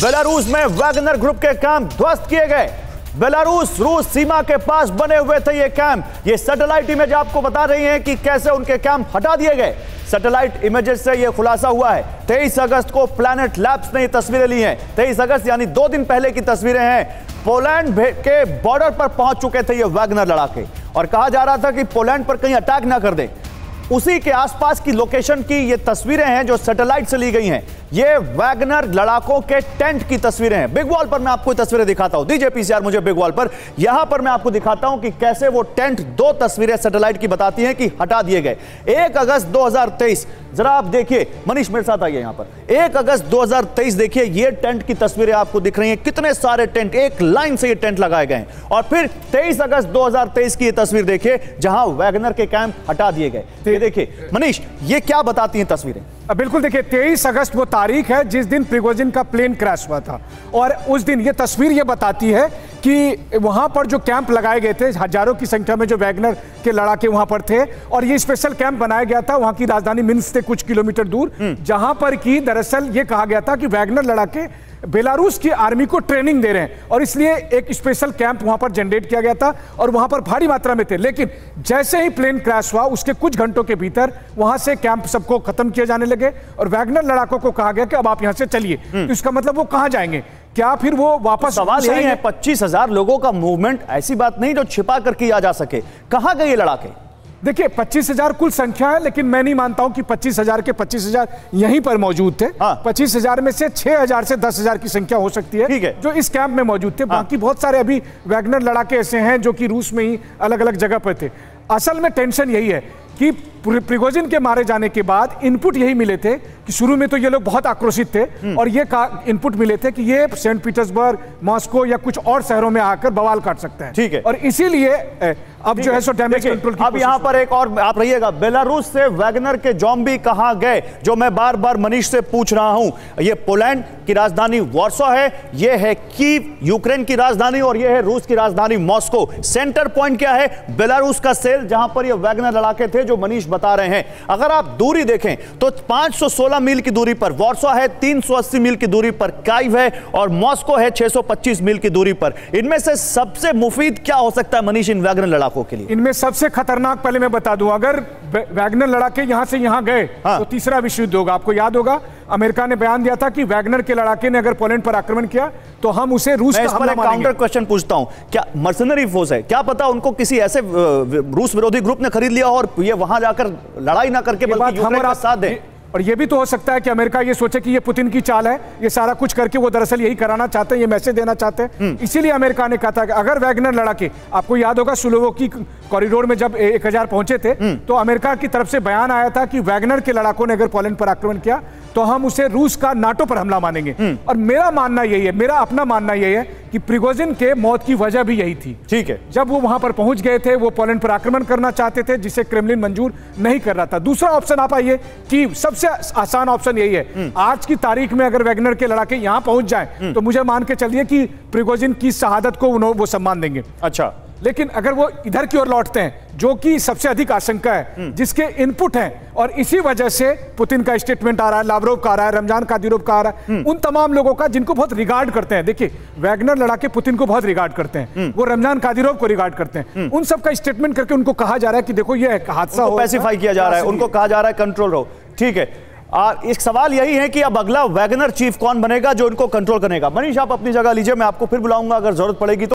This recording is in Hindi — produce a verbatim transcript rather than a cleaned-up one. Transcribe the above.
बेलारूस में वैगनर ग्रुप के कैंप ध्वस्त किए गए। बेलारूस रूस सीमा के पास बने हुए थे ये कैंप। ये सैटेलाइट इमेज आपको बता रही हैं कि कैसे उनके कैंप हटा दिए गए। सैटेलाइट इमेजेस से यह खुलासा हुआ है। तेईस अगस्त को प्लैनेट लैब्स ने ये तस्वीरें ली हैं। तेईस अगस्त यानी दो दिन पहले की तस्वीरें हैं। पोलैंड के बॉर्डर पर पहुंच चुके थे ये वैगनर लड़ाके और कहा जा रहा था कि पोलैंड पर कहीं अटैक ना कर दें। उसी के आसपास की लोकेशन की ये तस्वीरें हैं जो सैटेलाइट से ली गई हैं। ये वैगनर लड़ाकों के टेंट की तस्वीरें हैं। बिग वॉल पर मैं आपको तस्वीरें दिखाता हूं। दीजिए पीसीआर मुझे बिग वॉल पर। यहां पर मैं आपको दिखाता हूं कि कैसे वो टेंट, दो तस्वीरें सैटेलाइट की बताती हैं कि हटा दिए गए। एक अगस्त दो हज़ार तेईस, जरा आप देखिए, मनीष मेरे साथ आइए यहां पर। एक अगस्त दो हज़ार तेईस देखिए, ये टेंट की तस्वीरें आपको दिख रही हैं। कितने सारे टेंट, एक लाइन से ये टेंट लगाए गए हैं। और फिर तेईस अगस्त दो हज़ार तेईस की ये तस्वीर देखिए जहां वैगनर के कैंप हटा दिए गए। ये देखिए मनीष, ये क्या बताती हैं तस्वीरें? बिल्कुल देखिए, तेईस अगस्त वो तारीख है जिस दिन प्रिगोजिन का प्लेन क्रैश हुआ था। और उस दिन ये तस्वीर ये बताती है कि वहां पर जो कैंप लगाए गए थे, हजारों की संख्या में जो वैगनर के लड़ाके वहां पर थे। और ये स्पेशल कैंप बनाया गया था वहां की राजधानी मिन्स्क से कुछ किलोमीटर दूर, जहां पर की दरअसल ये कहा गया था कि वैगनर लड़ाके बेलारूस की आर्मी को ट्रेनिंग दे रहे हैं और इसलिए एक स्पेशल कैंप वहां पर जनरेट किया गया था और वहां पर भारी मात्रा में थे। लेकिन जैसे ही प्लेन क्रैश हुआ उसके कुछ घंटों के भीतर वहां से कैंप सबको खत्म किए जाने लगे और वैगनर लड़ाकों को कहा गया कि अब आप यहां से चलिए। तो इसका मतलब वो कहां जाएंगे? क्या फिर वो वापस? सवाल यही है, पच्चीस हजार लोगों का मूवमेंट ऐसी बात नहीं जो छिपा कर किया जा सके। कहां गए ये लड़ाके? देखिए, पच्चीस हजार कुल संख्या है, लेकिन मैं नहीं मानता हूं कि पच्चीस हजार के पच्चीस हजार यहीं पर मौजूद थे। हाँ। पच्चीस हजार में से छह हजार से दस हजार की संख्या हो सकती है, है जो इस कैंप में मौजूद थे। हाँ। बाकी बहुत सारे अभी वैगनर लड़ाके ऐसे हैं जो कि रूस में ही अलग अलग जगह पर थे। असल में टेंशन यही है कि प्रिगोजिन के मारे जाने के बाद इनपुट यही मिले थे कि शुरू में तो ये लोग बहुत आक्रोशित थे और ये इनपुट मिले थे कि ये सेंट पीटर्सबर्ग, मॉस्को या कुछ और शहरों में आकर बवाल काट सकते हैं। ठीक है। और इसीलिए अब जो है सो डैमेज कंट्रोल की अब यहां पर एक और आप रहिएगा, बेलारूस से वैगनर के ज़ॉम्बी कहां गए, जो मैं बार बार मनीष से पूछ रहा हूं। ये पोलैंड की राजधानी वार्सो है, ये है कीव यूक्रेन की राजधानी और ये है रूस की राजधानी मॉस्को। सेंटर पॉइंट क्या है? बेलारूस का सेल, जहां पर ये वैगनर लड़ाके थे जो मनीष बता रहे हैं। अगर आप दूरी देखें तो पांच सौ सोलह मील की दूरी पर वार्सो है, तीन सौ अस्सी मील की दूरी पर कीव है और मॉस्को है छह सौ पच्चीस मील की दूरी पर। इनमें से सबसे मुफीद क्या हो सकता है मनीष इन वैगनर लड़ाकों के लिए? इनमें सबसे खतरनाक पहले मैं बता दूं, अगर वैगनर लड़ाके यहां से यहां गए हाँ। तो तीसरा विश्व युद्ध होगा। आपको याद होगा अमेरिका ने बयान दिया था कि वैगनर के लड़ाके ने अगर पोलैंड पर आक्रमण किया तो हम उसे रूस का हमला मानेंगे। काउंटर क्वेश्चन पूछता हूं, क्या मर्सनरी फोर्स है? क्या पता उनको किसी ऐसे रूस विरोधी ग्रुप ने खरीद लिया और ये वहां जाकर लड़ाई ना करके बल्कि यूक्रेन का साथ दें। और ये भी तो हो सकता है कि अमेरिका ये सोचे कि ये पुतिन की चाल है, ये सारा कुछ करके वो दरअसल यही कराना चाहते हैं, ये मैसेज देना चाहते हैं। इसीलिए अमेरिका ने कहा था कि अगर वैगनर लड़ाके, आपको याद होगा सुलोवो की कॉरिडोर में जब एक हजार पहुंचे थे तो अमेरिका की तरफ से बयान आया था कि वैगनर के लड़ाकों ने अगर पोलैंड पर आक्रमण किया तो हम उसे रूस का नाटो पर हमला मानेंगे। और मेरा मानना यही है, मेरा अपना मानना यही है कि प्रिगोजिन के मौत की वजह भी यही थी। ठीक है। जब वो वहां पर पहुंच गए थे, वो पोलैंड पर आक्रमण करना चाहते थे जिसे क्रेमलिन मंजूर नहीं कर रहा था। दूसरा ऑप्शन आप आइए कि सबसे आसान ऑप्शन यही है, आज की तारीख में अगर वैगनर के लड़ाके यहां पहुंच जाए तो मुझे मान के चलिए कि प्रिगोजिन की शहादत को उन्होंने वो सम्मान देंगे। अच्छा। लेकिन अगर वो इधर की ओर लौटते हैं, जो कि सबसे अधिक आशंका है, जिसके इनपुट हैं और इसी वजह से पुतिन का स्टेटमेंट आ रहा है, लावरोव का आ रहा है, रमजान कादिरोव का आ रहा है, उन तमाम लोगों का जिनको बहुत रिगार्ड करते हैं। देखिए, वैगनर लड़ाके पुतिन को बहुत रिगार्ड करते हैं, वो रमजान कादिरोव को रिगार्ड करते हैं। उन सब का स्टेटमेंट करके उनको कहा जा रहा है कि देखो ये हादसा हो, पैसिफाई किया जा रहा है, उनको कहा जा रहा है कंट्रोल रहो। ठीक है। और एक सवाल यही है कि अब अगला वैगनर चीफ कौन बनेगा जो इनको कंट्रोल करेगा? मनीष आप अपनी जगह लीजिए, मैं आपको फिर बुलाऊंगा अगर जरूरत पड़ेगी तो।